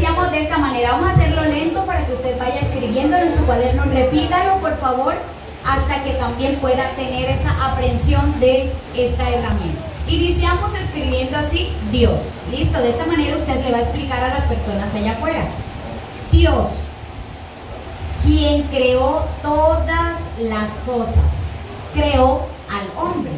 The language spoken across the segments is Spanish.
iniciamos de esta manera. Vamos a hacerlo lento para que usted vaya escribiéndolo en su cuaderno. Repítalo, por favor, hasta que también pueda tener esa aprehensión de esta herramienta. Iniciamos escribiendo así: Dios. Listo, de esta manera usted le va a explicar a las personas allá afuera. Dios, quien creó todas las cosas, creó al hombre.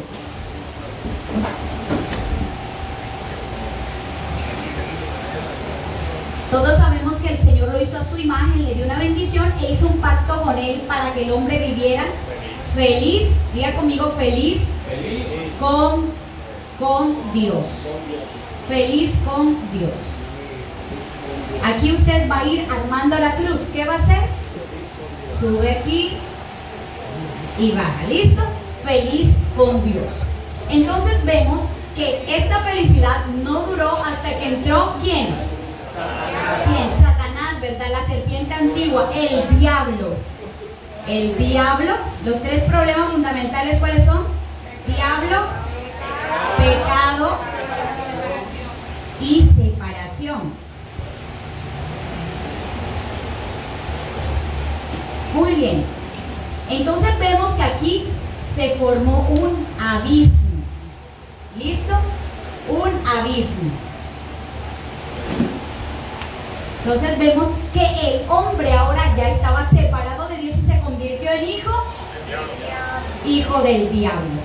Todos sabemos que el Señor lo hizo a su imagen, le dio una bendición e hizo un pacto con él para que el hombre viviera feliz. Diga conmigo: feliz, feliz. Con Dios. Feliz con Dios. Aquí usted va a ir armando la cruz. ¿Qué va a hacer? Sube aquí y baja. ¿Listo? Feliz con Dios. Entonces vemos que esta felicidad no duró hasta que entró ¿quién? ¿Quién? Satanás, ¿verdad? La serpiente antigua, el diablo. El diablo, los tres problemas fundamentales, ¿cuáles son? Diablo, pecado y separación. Muy bien. Entonces vemos que aquí se formó un abismo. ¿Listo? Un abismo. Entonces vemos que el hombre ahora ya estaba separado de Dios y se convirtió en hijo del diablo.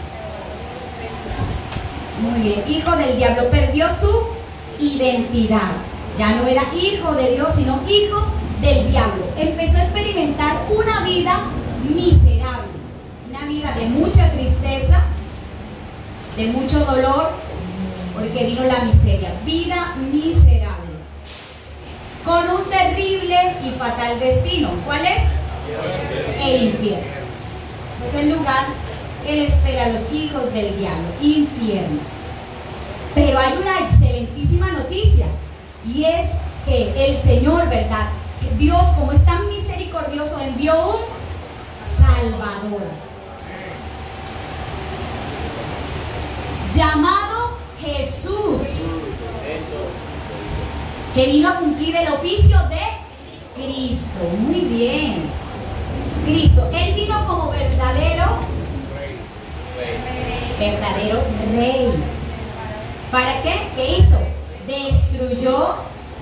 Muy bien, hijo del diablo. Perdió su identidad. Ya no era hijo de Dios, sino hijo del diablo. Empezó a experimentar una vida miserable, una vida de mucha tristeza, de mucho dolor, porque vino la miseria. Vida miserable, con un terrible y fatal destino. ¿Cuál es? El infierno. Es el lugar que le espera a los hijos del diablo, infierno. Pero hay una excelentísima noticia, y es que el Señor, ¿verdad? Dios, como es tan misericordioso, envió un Salvador llamado Jesús, que vino a cumplir el oficio de Cristo. Muy bien. Cristo, Él vino como verdadero rey. ¿Para qué? ¿Qué hizo? Destruyó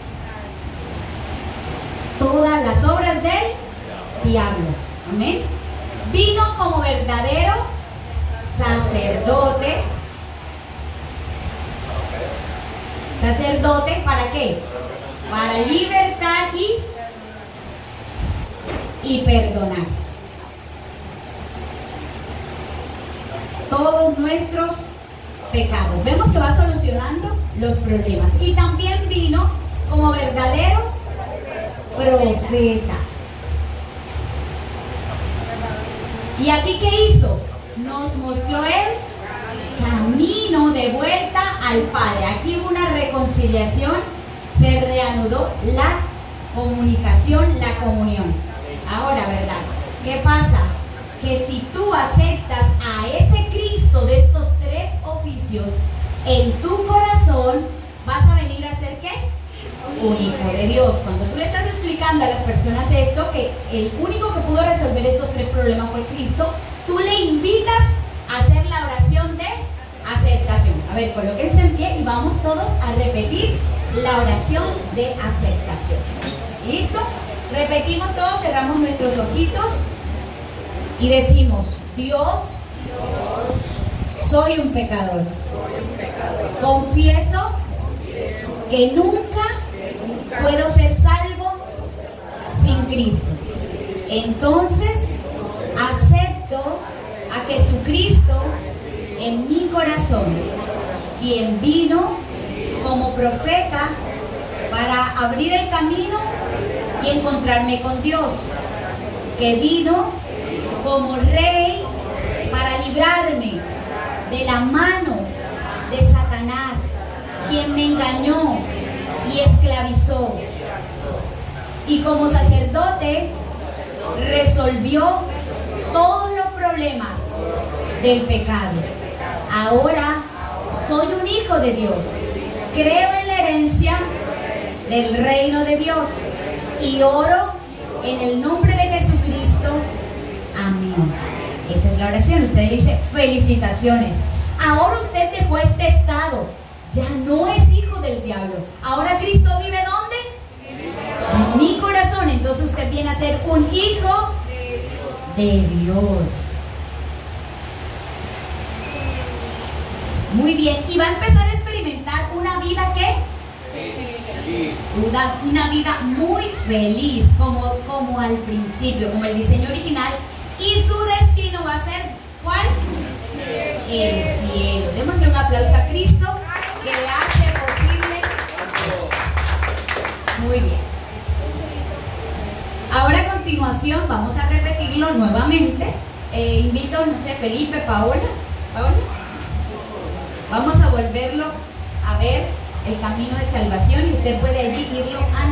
todas las obras del diablo. Amén. Vino como verdadero sacerdote. ¿Sacerdote para qué? Para libertar y perdonar todos nuestros pecados. Vemos que va solucionando los problemas. Y también vino como verdadero profeta. ¿Y aquí qué hizo? Nos mostró el camino de vuelta al Padre. Aquí hubo una reconciliación, se reanudó la comunicación, la comunión. Ahora, ¿verdad? ¿Qué pasa? Que si tú aceptas a ese Cristo de estos tres oficios en tu corazón, vas a venir a ser ¿qué? Un hijo de Dios. Cuando tú le estás explicando a las personas esto, que el único que pudo resolver estos tres problemas fue Cristo, tú le invitas a hacer la oración de aceptación. A ver, colóquense en pie y vamos todos a repetir la oración de aceptación. ¿Listo? Repetimos todos, cerramos nuestros ojitos y decimos: Dios, soy un pecador. Confieso que nunca puedo ser salvo sin Cristo. Entonces acepto a Jesucristo en mi corazón, quien vino como profeta para abrir el camino y encontrarme con Dios, que vino como rey para librarme de la mano de Satanás, quien me engañó y esclavizó, y como sacerdote resolvió todos los problemas del pecado. Ahora soy un hijo de Dios, creo en la herencia del reino de Dios. Y oro en el nombre de Jesucristo. Amén. Esa es la oración. Usted dice, felicitaciones. Ahora usted dejó este estado. Ya no es hijo del diablo. Ahora Cristo vive ¿dónde? En mi corazón. Entonces usted viene a ser un hijo de Dios. Muy bien. Y va a empezar a experimentar una vida que una vida muy feliz, como al principio, como el diseño original. Y su destino va a ser ¿cuál? El cielo. Démosle un aplauso a Cristo que hace posible. Muy bien. Ahora a continuación vamos a repetirlo nuevamente. Invito, no sé, Felipe, Paola. Vamos a volverlo a ver, el camino de salvación, y usted puede allí irlo a